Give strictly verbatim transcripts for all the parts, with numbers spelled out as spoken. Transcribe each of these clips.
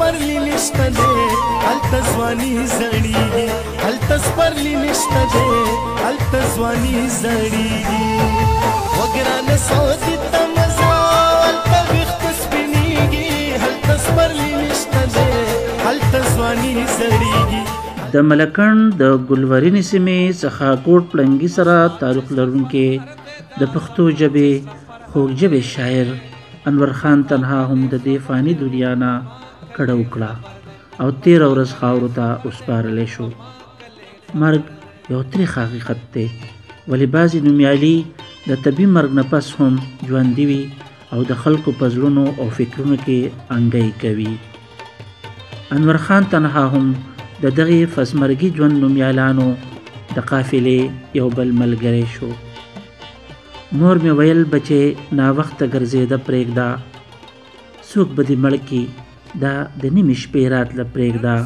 سپرلی نشته دی هلته ځواني زړیږي هلته سپرلی نشته دی هلته ځواني زړیږي وګرانه سعودي ته مزه هلته ویښته سپینېږي هلته سپرلی نشته دی هلته ځواني زړیږي. د ملکنډ د ګلورینې سیمې څخه کوټ پړنګي سره تعلق لرونکي د پښتو ژبې خوږ ژبې شاعر انور خان تنها هم د دې فاني دنیا نه کډه وکړه او تېره ورځ خاورو ته وسپارلی شو. مرګ یو تریخ حقیقت دی ولې بعضې نومیالي د طبي مرګ نه پس هم ژوندي وي او د خلکو په زړونو او فکرونو کې انګی کوي. انور خان تنها هم د دغې فسمرګي ژوند نومیالانو د قافلې یو بل ملګری شو. مور مې ویل بچې ناوخته ګرځېده پرېږده څوک به دې مړ کي دا د نیمې شپې راتله پرېږده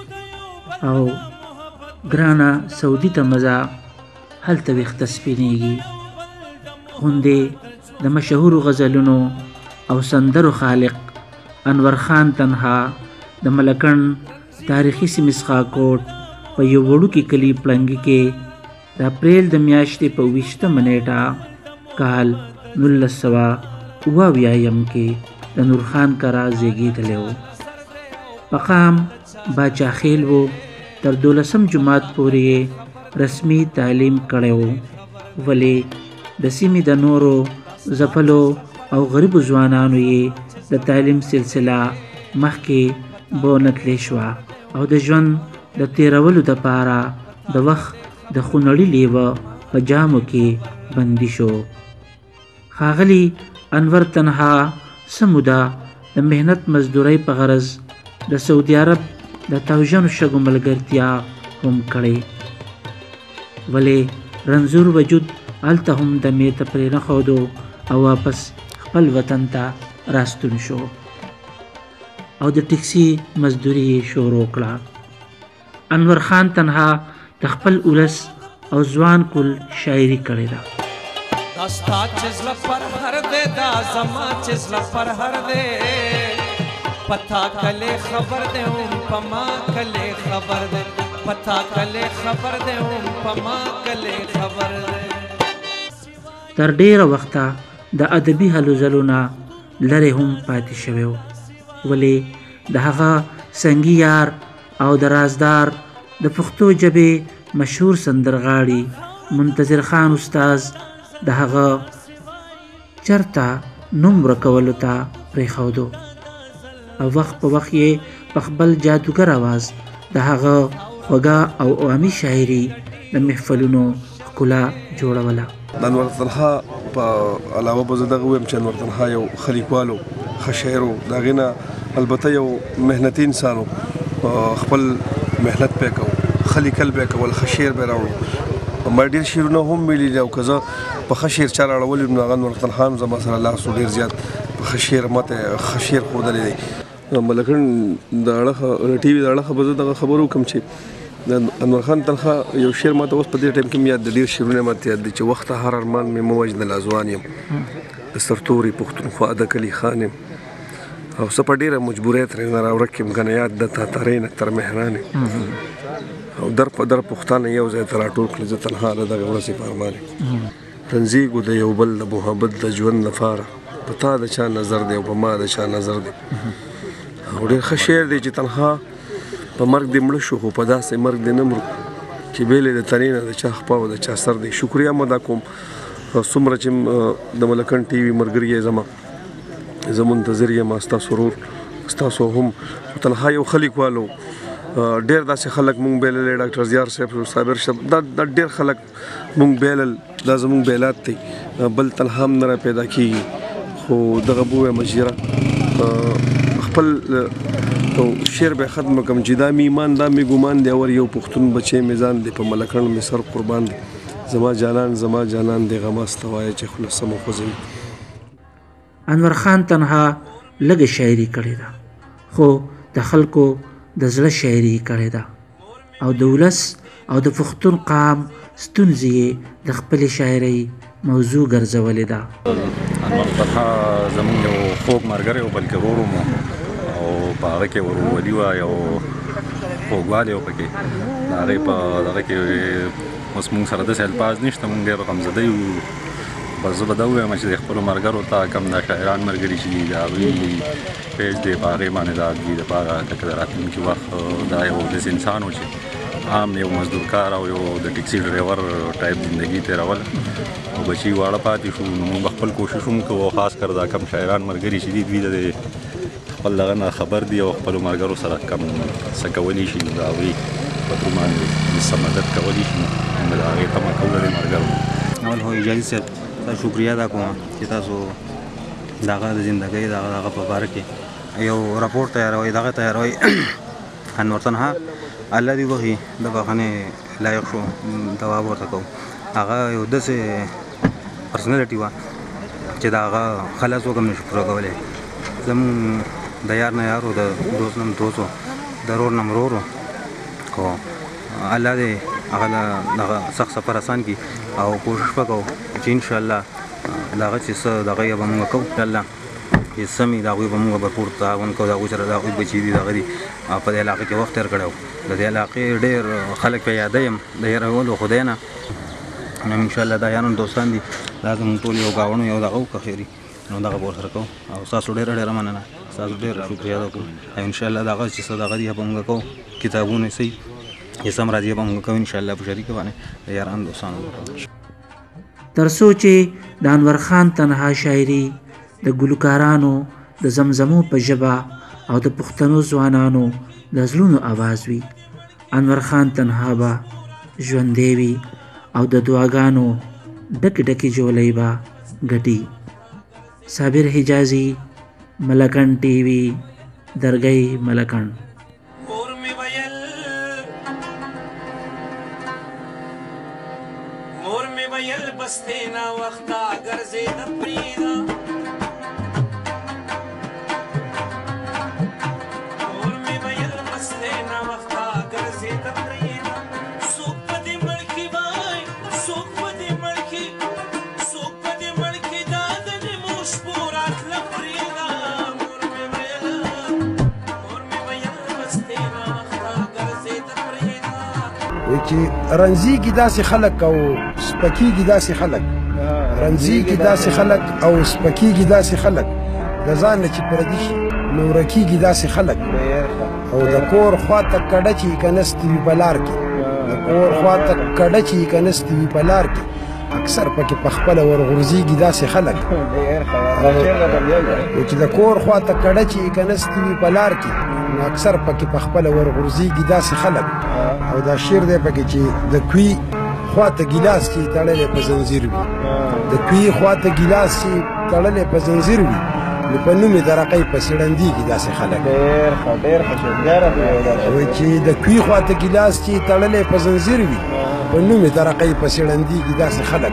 او ګرانه سعودي ته مزه هلته ویښته سپینېږي. غوندې د مشهورو غزلونو او سندرو خالق انور خان تنها د ملکنډ تاریخي سیمې څخه کوټ په یو وړوکي کلي پړنګي کې د اپریل د میاشتې په اوویشتمه نیټه کال نولس سوه اوه اویایم کې د نورخان کره زیږېدلی و. په قام باچا خیل و. تر دولسم جماعت پورې یې رسمي تعلیم کړی و ولې د سیمې د نورو ځپلو او غریبو ځوانانو یې د تعلیم سلسله مخکې بونتلی شوه او د ژوند د تیرولو دپاره د وخت د خونړي لیوه په جامو کې بندي شو. ښاغلي انور تنها څه موده د محنت مزدورۍ په غرض د سعودي عرب د توژنو شګو ملګرتیا هم کړې ولې رنځور وجود هلته هم دمې ته پرې نه ښودو او واپس خپل وطن ته راستون شو او د ټکسي مزدوري یې شروع کړه. انور خان تنها د خپل ولس او ځوان کل شاعري کړې ده. دا ستا چې زړه پر هر دی دا زما چې زړه پر هر دی پتا کله خبر دی هم په ما کله خبر دی پتا کله خبر دی هم په ما کله خبر دی. تر ډیره وخته د ادبي هلو ځلو نه لرې هم پاتې شوی و ولې د هغه سنګي یار او د رازدار د پښتو ژبې مشهور سندرغاړي منتظر خان استاز د هغه چرته نوم ورکولو ته پرېښودو او وخت په وخت یې په خپل جادوګر اواز د هغه خوږه او عوامي شاعري د محفلونو ښکلا جوړوله. د انور تنها په علاوه به زه دغه ووایم چې انور تنها یو ښه لیکوال و ښه شاعر و د هغې نه البته یو محنتي انسان و خپل محنت به یې کوو ښه لیکل به یې کول ښه شعر به یې راوړو. ما ډېر شعرونه هم ویلي دي او که زه په ښه شعر چا راړولی نو هغه انور تنها هم زما سره لاس و ډېر زیات په ښه شعر ماته ښه شعر ښودلی دی. ملکنډ د اړخه ټي وي د اړخه به زه دغه خبر وکړم چې د انور خان تنها یو شعر ماته اوس په دې ټایم کې مې یاد د ډېر شعرونه ماته یاد دي چې وخته هر ارمان مې مه وژنه لا ځوان یم د سرتوري پښتونخوا د کلي خان یم او زه په ډېره مجبورۍ ترېنه راورک یم که نه یاد د تاتارۍ نه تر مهران یم او در په در پښتانه یو ځای ته راټول کړي زه تنها د دغه ورځې په ارمان یم رنځېږو د یو بل د محبت د ژوند لپاره په تا د چا نظر دی او په ما د چا نظر دی. او ډېر ښه شعر دی چې تنها په مرګ دې مړه شو خو په داسې مرګ دې نه مرو چې بیلې د تنې نه د چا خپه او د چا سر دی. شکریه مو دا کوم څومره چې د ملکنډ ټي وي ملګري یې زما زه منتظر یم ستاسو ورور ستاسو هم تنها یو ښه لیکوال و ډېر داسې خلک مونږ بایللی ډاکټر زیار صاحب صابر صاحب دا دا ډېر خلک مونږ بایلل دا زمونږ بیلات دی بل تنها هم نه را پیدا کېږي خو دغه به ووایم چې خپل شعر به ختم کړم چې دا مې ایمان دا مې ګمان دی اور یو پښتون بچی مې ځان دی په ملکنډ مې سر قربان دی زما جانان زما جانان دی غمه سته وایه چې خوله سمه خوځوي. انور خان تنها لږه شاعري کړې ده خو د خلکو د زړه شاعري کړې ده او د ولس او د پښتون قام ستونزې یې د خپلې شاعرۍ موضوع ګرځولې ده. انور تنها زموږ یو خوږ ملګری و بلکې ورور مو او په هغه کې ورورولي وه یو خوږوالی و پکې د هغې په دغه کې اوس مونږ سره داسې الفاظ نشته مونږ ډېر غمزده یو بس زه به دا ووایم چې د خپلو ملګرو ته کم دا شاعران ملګري چې دي د هغوی پیج دی په هغې باندې دا دوی دپاره لکه د راتلونکي وخت دا یو داسې انسان و چې عام یو مزدور کار او یو د ټکسي ډرایور ټایپ زندګي تېرول او بچي واړه پاتې شو نو موږ به خپل کوشش هم کوو خاص کر دا کم شاعران ملګري چې دي دوی د خپل دغه نه خبر دي او خپلو ملګرو سره کم څه کولی شي نو د هغوی په تر باندې څه مدد کولی شي موږ د هغې تمه کوو د ملګرو اول خو اجازي صاحب تاسو شکریه ادا کوم چې تاسو دغه د زندګۍ دغه دغه په باره کې یو راپور تیاروئ دغه تیاروئ انور تنها الله دې وښي د بخښنې لایق شو ځواب ورته کوو هغه یو داسې پرسنالټي وه چې د هغه خلاص وکم نه شو پوره کولی زمونږ د یار نه یار و د دوست نه دوست و د رور نه مرور و خو الله دې هغه دغه سخت سفر اسان کړي او کوشش به کوو چې انشاءالله دغه چې څه دغه یې به مونږ کوو انشاءالله چې څه مې د هغوی به مونږ بھرپور تعاون کوو د هغوی سره د هغوی بچي دي دغه دي په دې علاقه کې وخت تېر کړی و د دې علاقې ډېر خلک پرې یاده یم د هېرولو خدای نه نو انشاءالله دا یاران دوستان دي دا زموږ ټول یو ګاونډ یو دغه وکړه خیري نو دغه به ورسره کوو او ستاسو ډېره ډېره مننه ستاسو ډېره شکریه ادا کوو او انشاءالله دغه چې څه دغه دي به مونږ کوو کتابونه صحیح چې سم راځي به مونږ کوو انشاءالله په شریکه باندې د یاران دوستانو تر څو چې د انور خان تنها شاعري د ګلوکارانو د زمزمو په ژبه او د پښتنو ځوانانو د زړونو آواز وي انور خان تنها به ژوندی وي او د دعاګانو ډکې ډکې جولۍ به ګټي صابر حجازي ملکن ټي وي درگۍ ملکن مور می ویل بسته نا وختا ګرځې د پریدا مور می ویل بسته نا وختا ګرځې د پریدا سوق پدې ملکی وای سوق پدې ملکی سوق پدې ملکی دا د موش پورات لپریدا مور می ویل مور می ویل بسته نا وختا ګرځې د پریدا چې رنځيږي داسې خلک او سپکیږي داسې خلک رنځيږي داسې خلک او سپکیږي داسې خلک د ځان نه چې پردي شي نو ورکیږي داسې خلک او د کور خواته کډه چې کنستې وي په لار کې د کور خواته کډه چې کنستې وي په لار کې اکثر پکې په خپله ورغورځېږي داسې خلک چې د کور خواته کډه چې کنستې وي په لار کې نو اکثر پکې په خپله ورغورځېږي داسې خلک او دا شعر دی پکې چې د کوي خواته ګیلاس چې تړلی په زنځیر وي د کوي خواته ګیلاس چې تړلی په زنځیر وي نو په نوم یې د رقۍ پسې ړندېږي داسې خلک وایي چې د کوي خواته ګیلاس چې تړلی په زنځیر وي په نوم یې د رقۍ پسې ړندېږي داسې خلک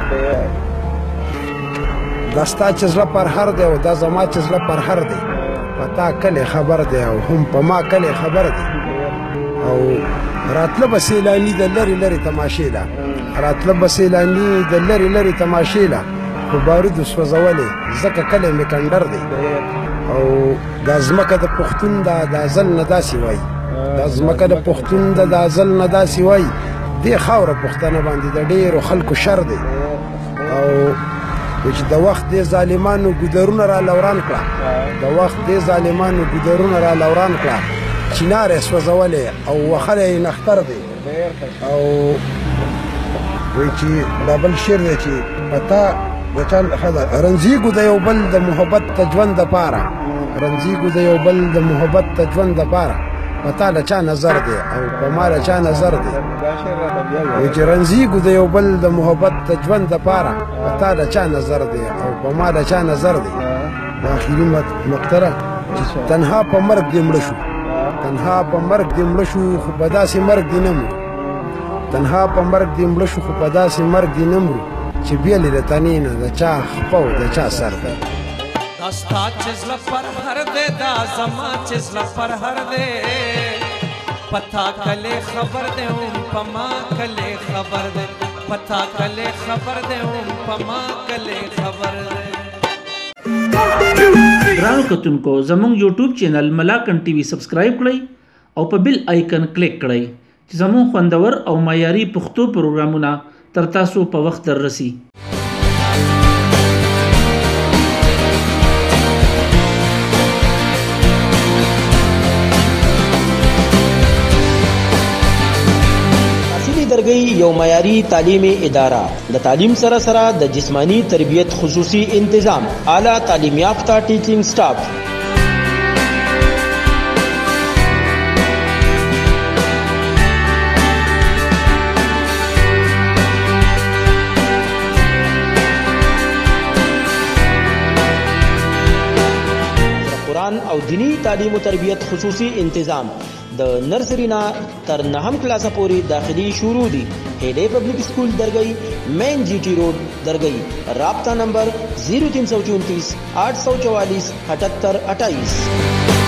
دا ستا چې زړه پرهر دی او دا زما چې زړه پرهر دی په تا کلی خبر دی او هم په ما کلی خبر دی او راتله به سیلاني د لرې لرې تماشې له راتله به سیلاني د لرې لرې تماشې له خو بارودو سوځولې ځکه کلی مې کنډر دی او دا ځمکه د پښتون ده دا ځل نه داسې وایي دا ځمکه د پښتون ده دا ځل نه داسې وایي دې خاوره پښتنه باندې د ډېرو خلکو شر دی او چې د وخت دې ظالمانو ګودرونه را لوران کړه د وخت دې ظالمانو ګودرونه را لوران کړه چینار یې سوځولی او وخلی یې نختر دی او وایي چې دا بل شعر دی چې په تا د چا رنځېږو د یو بل د محبت د ژوند دپاره رنځېږو د یو بل د محبت د ژوند دپاره په تا له چا نظر دی او په ما له چا نظر دی وایي چې رنځېږو د یو بل د محبت د ژوند دپاره په تا له چا نظر دی او په ما له چا نظر دی دا اخري نقطه ده چې تنها په مرګ دې مړه شو تنها په مرګ دې مړه شو خو په داسې مرګ دې نه مرو تنها په مرګ دې مړه شو خو په داسې مرګ دې نه مرو چې بیلې د تنې نه د چا خپه او د چا سر دی دا ستا چې زړه پر هر دی دا زما چې زړه پر هر دی پتا کله خبر دی هم په ما کله خبر دی پتا کله خبر دی هم په ما کله خبر دی ګرانو کتونکو زموږ یوټیوب چینل ملاکنډ ټي وي سبسکرایب کړئ او په بیل آیکن کلیک کړئ چې زموږ خوندور او معیاري پښتو پروګرامونه تر تاسو په وخت دررسي. درگئی یو معیاری تعلیمی ادارہ د تعلیم سره سره د جسمانی تربیت خصوصی انتظام اعلی تعلیم یافتہ ټیچینګ سټاف قرآن او دینی تعلیم و تربیت خصوصی انتظام د نرسری نا تر نهم کلاسه پوری داخلي شروع دي. هډې پبلک سکول درگئی مین جی ٹی روڈ درگئی. رابطہ نمبر زیرو تین سو چونتیس آٹھ سو چوالیس اٹھہتر اٹھائیس.